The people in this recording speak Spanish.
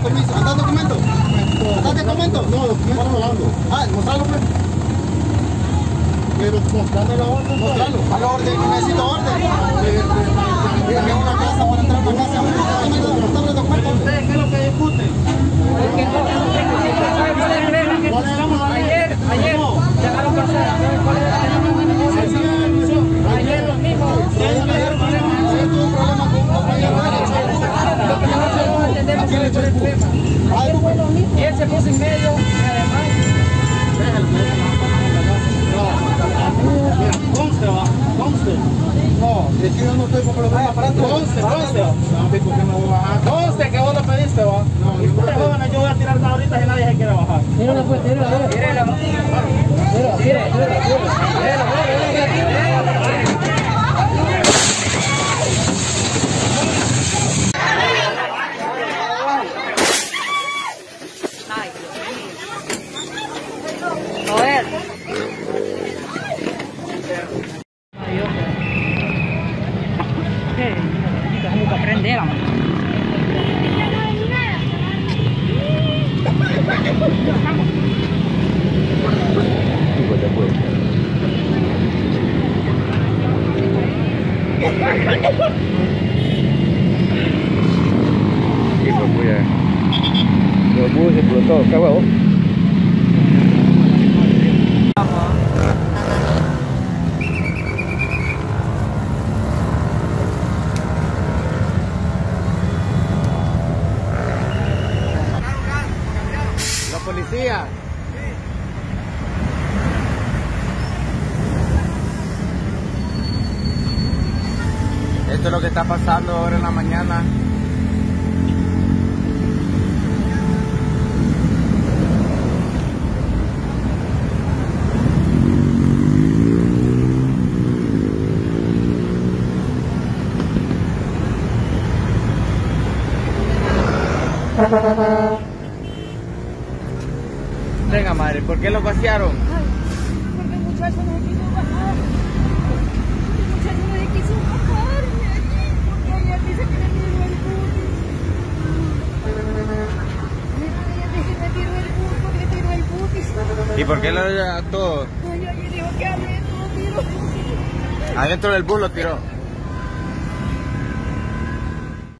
permiso. ¿Anda documento? ¿Anda documento? No, documento no ando. Ah, mostralo pues. Pero mostrame la orden. Mostralo. A la orden, necesito orden. Dígame una casa para entrar a una casa. Mostrame el documento. ¿Ustedes qué es lo que discuten? Ayer dejaron pasar. Ayer los mismos. Tuvo un problema con un compañero. Y él se puso en medio y además conste va, conste. No, es que yo no estoy por los aparatos. Conste. Conste que vos lo pediste va. No, ustedes jóvenes, yo voy a tirar más ahorita si nadie se quiere bajar. Mírala pues, mírala. A ver. ¿Cómo que aprender, amor? Y pues voy a... Los bus explotó, ¿qué huevo? La policía. Esto es lo que está pasando ahora en la mañana. Venga madre, ¿por qué lo vaciaron? Ay, porque el muchacho no se quiso bajar. El muchacho no se quiso bajar. Porque ella dice que le tiró el bus. Ella dice que le tiró el bus, porque le tiró el bus. ¿Y por qué lo todo? Ella dijo que adentro lo tiró. Adentro del bus lo tiró.